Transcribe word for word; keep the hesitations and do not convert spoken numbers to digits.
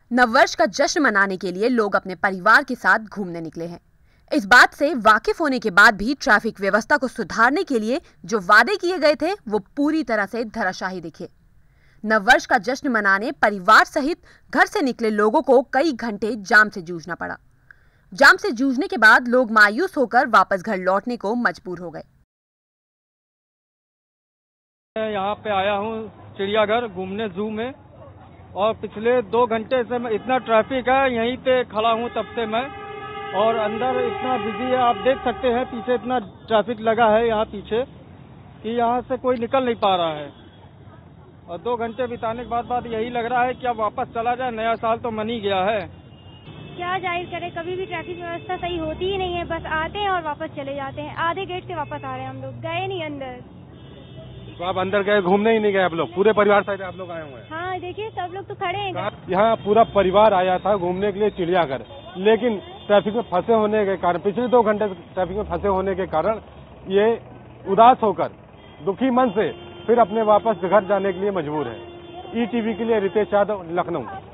नववर्ष का जश्न मनाने के लिए लोग अपने परिवार के साथ घूमने निकले हैं। इस बात से वाकिफ होने के बाद भी ट्रैफिक व्यवस्था को सुधारने के लिए जो वादे किए गए थे वो पूरी तरह से धराशायी दिखे। नववर्ष का जश्न मनाने परिवार सहित घर से निकले लोगों को कई घंटे जाम से जूझना पड़ा। जाम से जूझने के बाद लोग मायूस होकर वापस घर लौटने को मजबूर हो गए। यहाँ पे आया हूँ चिड़ियाघर घूमने जू में, और पिछले दो घंटे से मैं इतना ट्रैफिक है, यहीं पे खड़ा हूँ तब से मैं, और अंदर इतना बिजी है। आप देख सकते हैं पीछे इतना ट्रैफिक लगा है यहाँ पीछे कि यहाँ से कोई निकल नहीं पा रहा है। और दो घंटे बिताने के बाद बाद यही लग रहा है कि अब वापस चला जाए, नया साल तो मन ही गया है। क्या जाहिर करें, कभी भी ट्रैफिक व्यवस्था सही होती ही नहीं है, बस आते हैं और वापस चले जाते हैं। आधे गेट से वापस आ रहे हैं हम लोग, गए नहीं अंदर। तो आप अंदर गए, घूमने ही नहीं गए आप लोग? पूरे परिवार सहित आप लोग आए हुए हैं? हाँ देखिए, सब लोग तो खड़े हैं। यहाँ पूरा परिवार आया था घूमने के लिए चिड़ियाघर, लेकिन ट्रैफिक में फंसे होने के कारण, पिछले दो घंटे ट्रैफिक में फंसे होने के कारण ये उदास होकर दुखी मन से फिर अपने वापस घर जाने के लिए मजबूर है। ई टीवी के लिए रितेश यादव, लखनऊ।